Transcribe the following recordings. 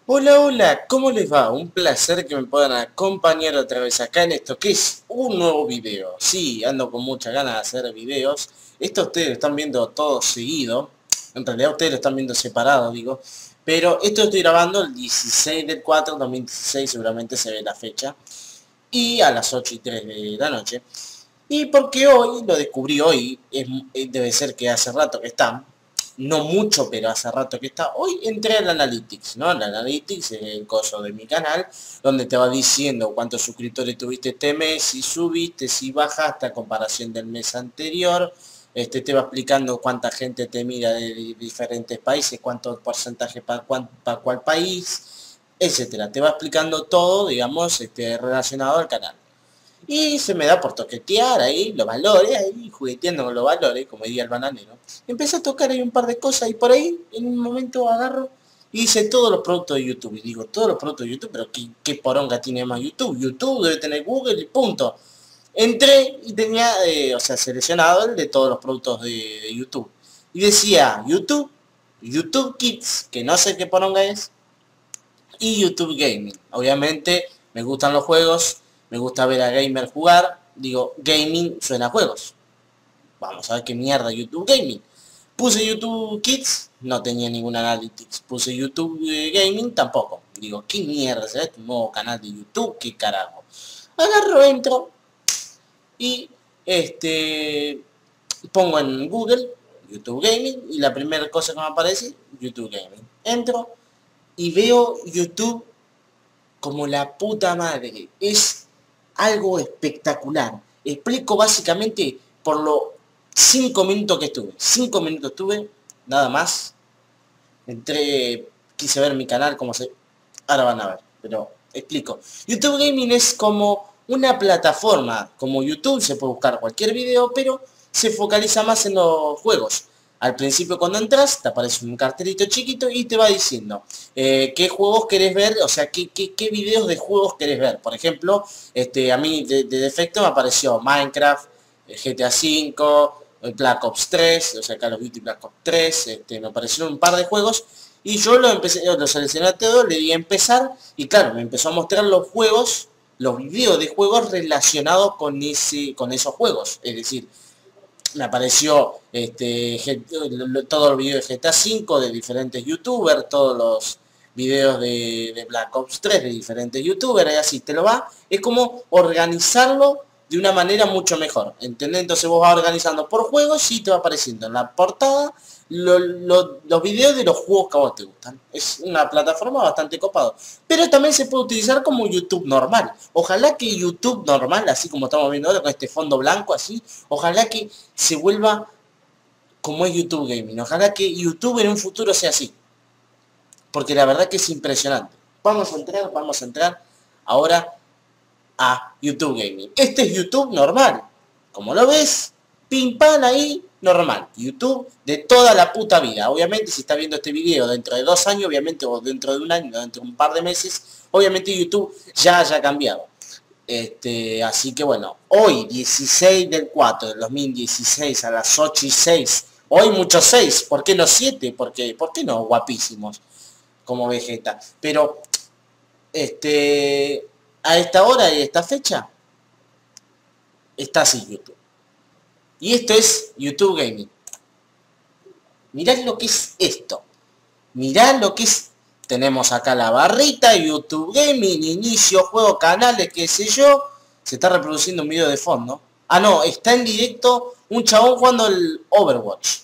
Hola, hola, ¿cómo les va? Un placer que me puedan acompañar otra vez acá en esto que es un nuevo video. Sí, ando con muchas ganas de hacer videos. Esto ustedes lo están viendo todo seguido. En realidad ustedes lo están viendo separado, digo. Pero esto estoy grabando el 16 del 4 2016, seguramente se ve la fecha. Y a las 8 y 3 de la noche. Y porque hoy, lo descubrí hoy, debe ser que hace rato que está, no mucho, pero hace rato que está, hoy entré al Analytics, ¿no? El Analytics es el coso de mi canal, donde te va diciendo cuántos suscriptores tuviste este mes, si subiste, si bajaste a comparación del mes anterior, te va explicando cuánta gente te mira de diferentes países, cuánto porcentaje para cuál país, etcétera. Te va explicando todo, digamos, relacionado al canal. Y se me da por toquetear ahí los valores, ahí jugueteando con los valores, como diría el bananero. Empecé a tocar ahí un par de cosas y por ahí en un momento agarro y hice todos los productos de YouTube. Y digo, todos los productos de YouTube, pero ¿qué poronga tiene más YouTube? YouTube debe tener Google y punto. Entré y tenía, o sea, seleccionado el de todos los productos de YouTube. Y decía YouTube, YouTube Kids, que no sé qué poronga es, y YouTube Gaming. Obviamente me gustan los juegos, me gusta ver a gamer jugar, digo, gaming suena a juegos. Vamos a ver qué mierda YouTube Gaming. Puse YouTube Kids, no tenía ningún analytics. Puse YouTube Gaming, tampoco. Digo, ¿qué mierda será este nuevo canal de YouTube? ¿Qué carajo? Agarro, entro y pongo en Google YouTube Gaming y la primera cosa que me aparece, YouTube Gaming. Entro y veo YouTube como la puta madre. Es algo espectacular. Explico básicamente por los 5 minutos que estuve. 5 minutos estuve, nada más. Entré, quise ver mi canal, como se... Ahora van a ver, pero explico. YouTube Gaming es como una plataforma. Como YouTube se puede buscar cualquier video, pero se focaliza más en los juegos. Al principio cuando entras te aparece un cartelito chiquito y te va diciendo qué juegos querés ver, o sea, qué videos de juegos querés ver. Por ejemplo, a mí de defecto me apareció Minecraft, GTA V, Black Ops 3, o sea, Call of Duty Black Ops 3, me aparecieron un par de juegos y yo lo seleccioné todo, le di a empezar y claro, me empezó a mostrar los juegos, los videos de juegos relacionados con esos juegos. Es decir, me apareció todos los videos de GTA V de diferentes youtubers, todos los videos de Black Ops 3 de diferentes youtubers, y así te lo va. Es como organizarlo de una manera mucho mejor, ¿entendés? Entonces vos vas organizando por juegos y te va apareciendo en la portada los videos de los juegos que a vos te gustan. Es una plataforma bastante copado. Pero también se puede utilizar como YouTube normal. Ojalá que YouTube normal, así como estamos viendo ahora con este fondo blanco así, ojalá que se vuelva como es YouTube Gaming. Ojalá que YouTube en un futuro sea así. Porque la verdad que es impresionante. Vamos a entrar ahora a YouTube Gaming. Este es YouTube normal. Como lo ves, pim pam ahí, normal. YouTube de toda la puta vida. Obviamente si estás viendo este video dentro de 2 años, obviamente, o dentro de un año, dentro de un par de meses, obviamente YouTube ya haya cambiado. Así que bueno, hoy 16 del 4 del 2016 a las 8 y 6. Hoy muchos 6, ¿por qué no 7? Porque, ¿por qué no? Guapísimos, como Vegeta. Pero, a esta hora y esta fecha, está así YouTube. Y esto es YouTube Gaming. Mirad lo que es esto. Mirad lo que es. Tenemos acá la barrita, YouTube Gaming, inicio, juego, canales, qué sé yo. Se está reproduciendo un video de fondo. Ah, no, está en directo un chabón jugando el Overwatch.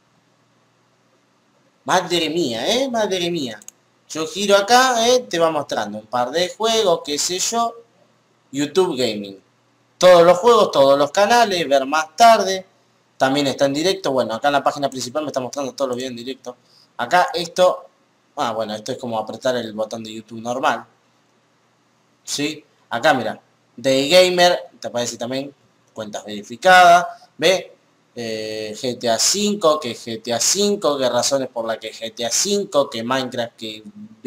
Madre mía, madre mía. Yo giro acá, te va mostrando un par de juegos, qué sé yo. YouTube Gaming. Todos los juegos, todos los canales, ver más tarde. También está en directo. Bueno, acá en la página principal me está mostrando todos los videos en directo. Acá esto... Ah, bueno, esto es como apretar el botón de YouTube normal. ¿Sí? Acá, mira. Day Gamer, te aparece también cuentas verificadas. ¿Ve? GTA V, que GTA V, que razones por las que GTA V, que Minecraft, que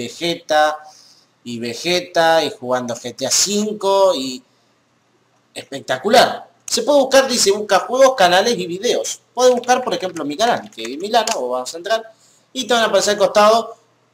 Vegeta, y jugando GTA V, y espectacular. Se puede buscar, dice, busca juegos, canales y videos. Puedes buscar, por ejemplo, mi canal, que es Milana, o vamos a entrar, y te van a aparecer al costado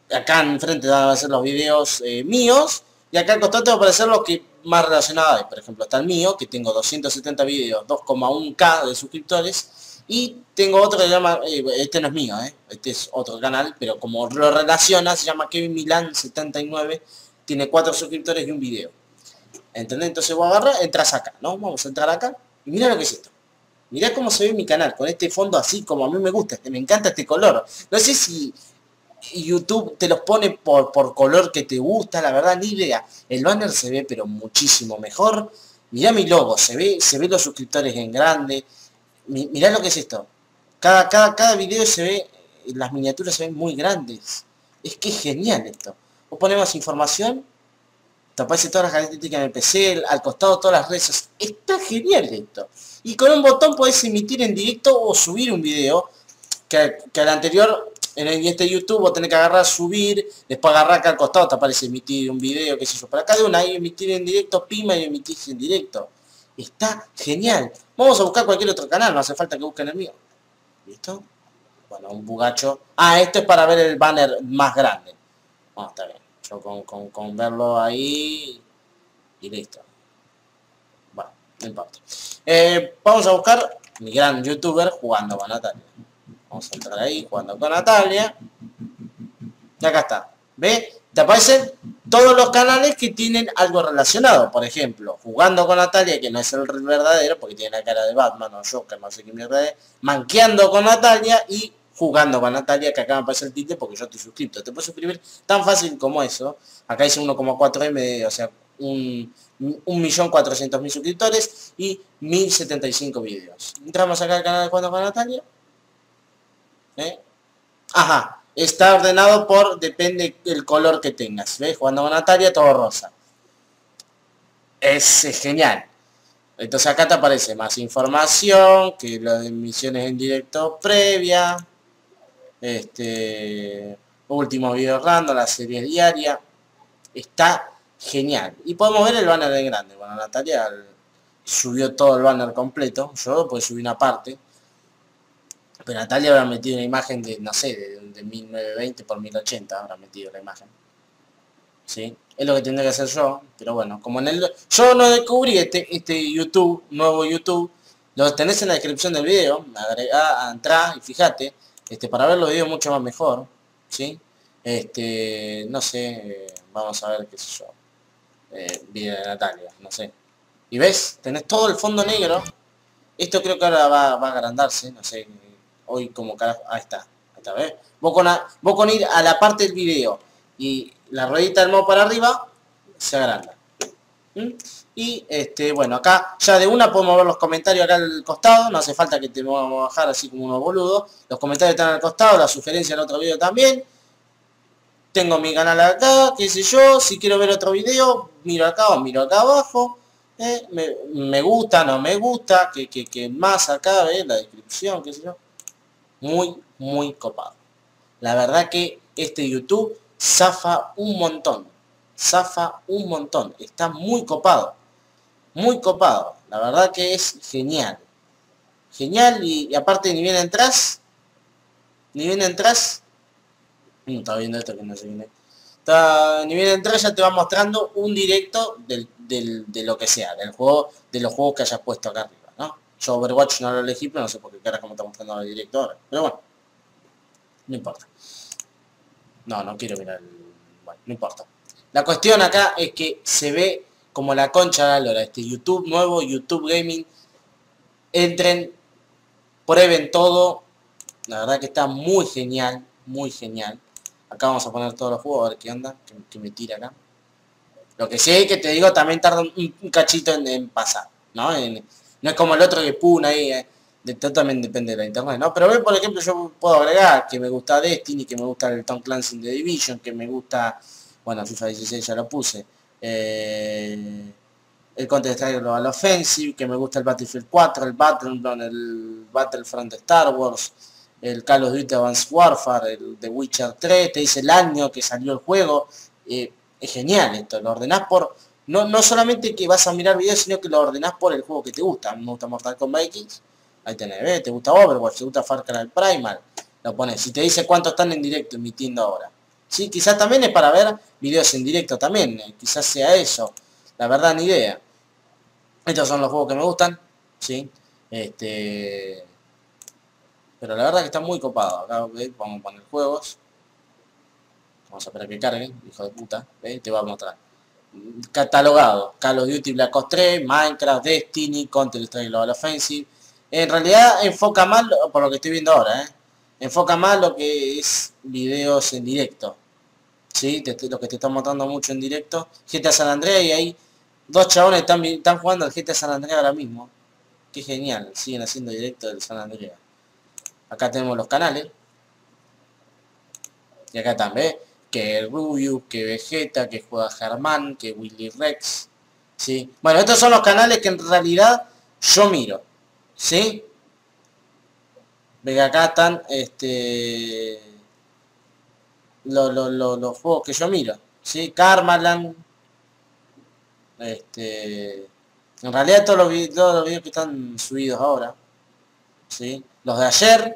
acá enfrente van a aparecer los videos míos, y acá al costado te va a aparecer los que más relacionados hay. Por ejemplo, está el mío, que tengo 270 videos, 2,1K de suscriptores, y tengo otro que se llama, este no es mío, este es otro canal, pero como lo relaciona, se llama Kevin Milan 79, tiene 4 suscriptores y un video. ¿Entendés? Entonces vos agarras, entras acá, ¿no? Vamos a entrar acá, y mira lo que es esto. Mirá cómo se ve mi canal, con este fondo así como a mí me gusta, me encanta este color. No sé si YouTube te los pone por color que te gusta, la verdad ni idea. El banner se ve pero muchísimo mejor. Mirá mi logo, se ve los suscriptores en grande. Mirá lo que es esto. Cada video se ve, las miniaturas se ven muy grandes. Es que es genial esto. Vos ponemos información, te aparece todas las características en el PC, al costado todas las redes. Está genial esto. Y con un botón podés emitir en directo o subir un video. Que al anterior, en este YouTube, vos tenés que agarrar, subir, después agarrar acá al costado, te aparece emitir un video, qué sé yo. Para acá de una, ahí emitir en directo, pima y emitís en directo. Está genial. Vamos a buscar cualquier otro canal, no hace falta que busquen el mío. ¿Listo? Bueno, un bugacho. Ah, esto es para ver el banner más grande. Bueno, está bien. Yo con verlo ahí y listo. Bueno, no importa. Vamos a buscar mi gran youtuber jugando con Natalia. Vamos a entrar ahí jugando con Natalia. Y acá está. ¿Ve? Te aparecen todos los canales que tienen algo relacionado. Por ejemplo, jugando con Natalia, que no es el verdadero, porque tiene la cara de Batman o Joker, no sé qué mierda es. Manqueando con Natalia y jugando con Natalia, que acá me aparece el título porque yo estoy suscrito. Te puedes suscribir tan fácil como eso. Acá dice 1,4M, o sea, 1.400.000 suscriptores y 1.075 videos. Entramos acá al canal de Jugando con Natalia. Ajá. Está ordenado por, depende del color que tengas. ¿Ves? Jugando con Natalia, todo rosa. Es genial. Entonces acá te aparece más información, que las emisiones en directo previa. Último video random, la serie diaria. Está genial. Y podemos ver el banner en grande. Bueno, Natalia subió todo el banner completo. Yo pues subí una parte. Pero Natalia habrá metido una imagen de, no sé, de 1920 por 1080 habrá metido la imagen. ¿Sí? Es lo que tendré que hacer yo, pero bueno, como en el... Yo no descubrí este YouTube, nuevo YouTube, lo tenés en la descripción del video, agregá, entrá y fíjate, para ver los videos mucho más mejor, ¿sí? No sé, vamos a ver qué sé yo, video de Natalia, no sé. Y ves, tenés todo el fondo negro, esto creo que ahora va a agrandarse, no sé, hoy como carajo, ahí está, ¿ves? Vos con ir a la parte del video y la ruedita del mouse para arriba, se agranda. Y bueno, acá ya de una podemos ver los comentarios acá al costado, no hace falta que te vamos a bajar así como unos boludos. Los comentarios están al costado, la sugerencia en otro video también. Tengo mi canal acá, qué sé yo, si quiero ver otro video, miro acá o miro acá abajo. Me gusta, no me gusta, que más acá, la descripción, qué sé yo. Muy copado. La verdad que este YouTube zafa un montón. Zafa un montón. Está muy copado. Muy copado. La verdad que es genial. Genial y aparte ni bien entras. Ni bien entras. Está viendo esto que no sé quién es. Ni bien entras ya te va mostrando un directo de lo que sea. Del juego, de los juegos que hayas puesto acá arriba, ¿no? Yo Overwatch no lo elegí, pero no sé por qué caras como está mostrando el directo ahora. Pero bueno. No importa. No quiero mirar el... Bueno, no importa. La cuestión acá es que se ve como la concha de la lora. YouTube nuevo, YouTube Gaming. Entren, prueben todo. La verdad que está muy genial. Muy genial. Acá vamos a poner todos los juegos, a ver qué onda. Que me tira acá. Lo que sí es que te digo, también tarda un cachito en pasar, ¿no? No es como el otro que pone ahí... también depende de la internet, ¿no? Pero por ejemplo, yo puedo agregar que me gusta Destiny, que me gusta el Tom Clancy de Division, que me gusta, bueno, FIFA 16 ya lo puse, el Counter-Strike Global Offensive, que me gusta el Battlefield 4, el Battlefront, el Battlefront de Star Wars, el Call of Duty Advanced Warfare, el The Witcher 3, te dice el año que salió el juego, es genial esto, lo ordenás por... No solamente que vas a mirar videos, sino que lo ordenás por el juego que te gusta. A mí me gusta Mortal Kombat X. Ahí tenés, ¿ves? Te gusta Overwatch, te gusta Far Cry Primal. Lo pones. Si te dice cuánto están en directo emitiendo ahora. Sí, quizás también es para ver videos en directo también. Quizás sea eso. La verdad, ni idea. Estos son los juegos que me gustan. Sí. Pero la verdad que está muy copado. Acá vamos a poner juegos. Vamos a esperar que cargue, hijo de puta. Te va a mostrar. Catalogado. Call of Duty Black Ops 3, Minecraft, Destiny, Counter-Strike Global Offensive. En realidad enfoca más, por lo que estoy viendo ahora, enfoca más lo que es videos en directo. ¿Sí? Lo que te están mostrando mucho en directo. GTA San Andreas y ahí dos chabones están jugando al GTA San Andreas ahora mismo. Qué genial, siguen haciendo directo del San Andreas. Acá tenemos los canales. Y acá también, que Rubius, que Vegeta, que juega Germán, que Willy Rex. ¿Sí? Bueno, estos son los canales que en realidad yo miro. ¿Sí? Ve que acá están los juegos que yo miro. ¿Sí? Karmaland. En realidad todos los videos que están subidos ahora. ¿Sí? Los de ayer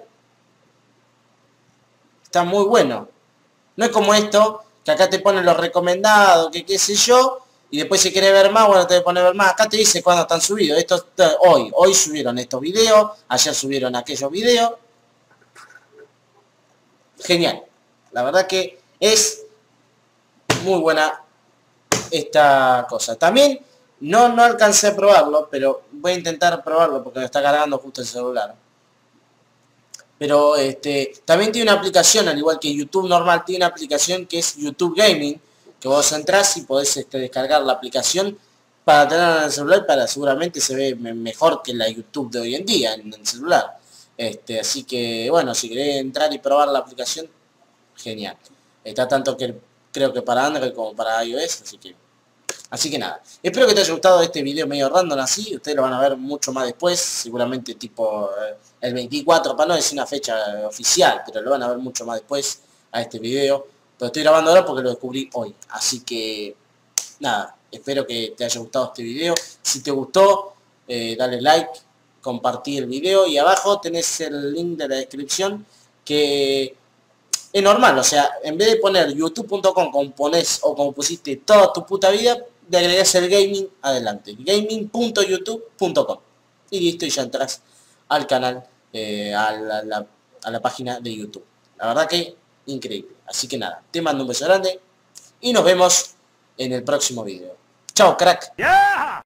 están muy buenos. No es como esto, que acá te ponen los recomendados, que qué sé yo, y después si quieres ver más, bueno, te pones ver más. Acá te dice cuándo están subidos. Hoy subieron estos videos, ayer subieron aquellos videos. Genial. La verdad que es muy buena esta cosa. También no alcancé a probarlo, pero voy a intentar probarlo porque me está cargando justo el celular. Pero también tiene una aplicación, al igual que YouTube normal, tiene una aplicación que es YouTube Gaming, que vos entrás y podés descargar la aplicación para tenerla en el celular, seguramente se ve mejor que la YouTube de hoy en día en el celular. Así que, bueno, si querés entrar y probar la aplicación, genial. Está tanto que creo que para Android como para iOS, así que nada, espero que te haya gustado este video medio random así, ustedes lo van a ver mucho más después, seguramente tipo el 24, para no decir una fecha oficial, pero lo van a ver mucho más después a este video. Lo estoy grabando ahora porque lo descubrí hoy, así que nada, espero que te haya gustado este video. Si te gustó, dale like, compartí el video y abajo tenés el link de la descripción que es normal, o sea, en vez de poner youtube.com como ponés o como pusiste toda tu puta vida, le agregás el gaming adelante, gaming.youtube.com y listo, y ya entras al canal, a la página de YouTube. La verdad que increíble. Así que nada, te mando un beso grande y nos vemos en el próximo video. Chao, crack.